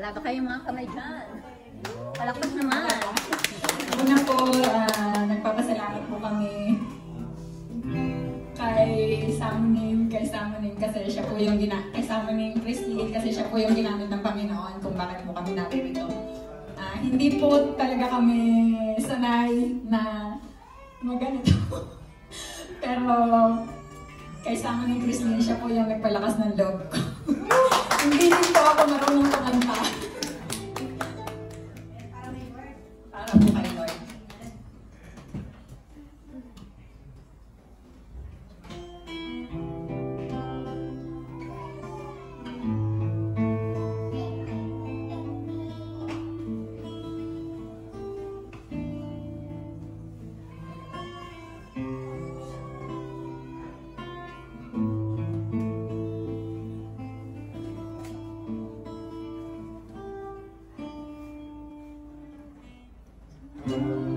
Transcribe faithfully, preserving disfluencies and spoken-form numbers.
Wala ba kayong mga kamay dyan? Palakpak naman. Una po, uh, nagpapasalamat po kami kay Summoning, kay Summoning kasi siya po yung gina kay Summoning Christine kasi siya po yung ginamit ng Panginoon kung bakit po kami naririto. Uh, hindi po talaga kami sanay na maganito. Pero kay Summoning Christine, siya po yung nagpalakas ng loob ko. Hindi din po ako marunong kumanta. Para po kay Lord. Thank you.